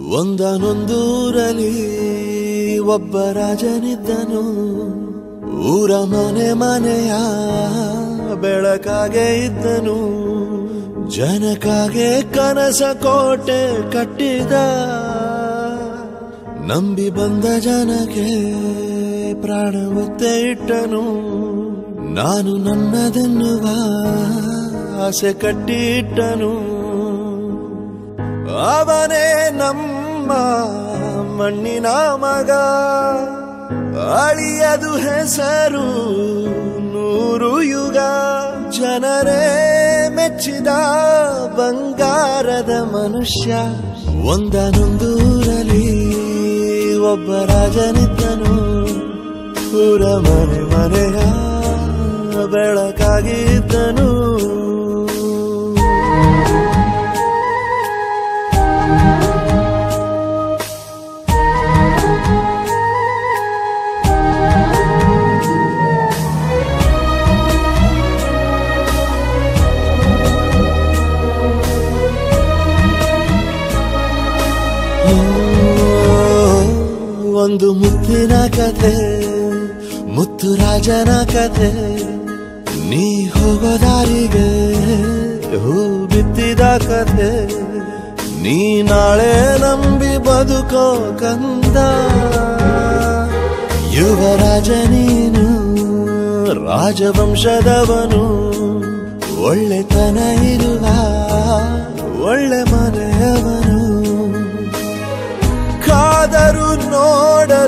ಒಂದನೊಂದೂರಲ್ಲಿ ಒಬ್ಬ ರಾಜನಿದ್ದನು. ಊರ ಮನೆ ಮನೆಯ ಬೆಳಕಾಗೆ ಇದ್ದನು. ಜನಕಾಗೆ ಕನಸ ಕೋಟೆ ಕಟ್ಟಿದ. ನಂಬಿ ಬಂದ ಜನಕ್ಕೆ ಪ್ರಾಣ ಒತ್ತೆ ಇಟ್ಟನು. ನಾನು ನನ್ನದೆನ್ನುವ ಆಸೆ ಕಟ್ಟಿಟ್ಟನು. ಅವನೇ ನಮ್ಮ ಮಣ್ಣಿನ ಮಗ. ಅಳಿಯದು ಹೆಸರು 100 ಯುಗ. ಜನರೇ ಮೆಚ್ಚಿದ ಬಂಗಾರದ ಮನುಷ್ಯ. ಒಂದನೊಂದೂರಲ್ಲಿ ಒಬ್ಬ ರಾಜನಿದ್ದನು. ಊರ ಮನೆ ಮನೆಯ ಬೆಳಕಾಗಿದ್ದನು. ಒಂದು ಮುತ್ತಿನ ಕಥೆ, ಮುತ್ತು ರಾಜನ ಕಥೆ. ನೀ ಹೋಗೋ ದಾರಿಗೆ ಹೂ ಬಿತ್ತಿದ ಕಥೆ. ನೀ ನಾಳೆ ನಂಬಿ ಬದುಕೋ ಕಂದ. ಯುವರಾಜ ನೀನು, ರಾಜವಂಶದವನು. ಒಳ್ಳೆತನ ಇರುವ ಒಳ್ಳೆ ಮನೆಯವನು. ಕಾದರು ನೋಡ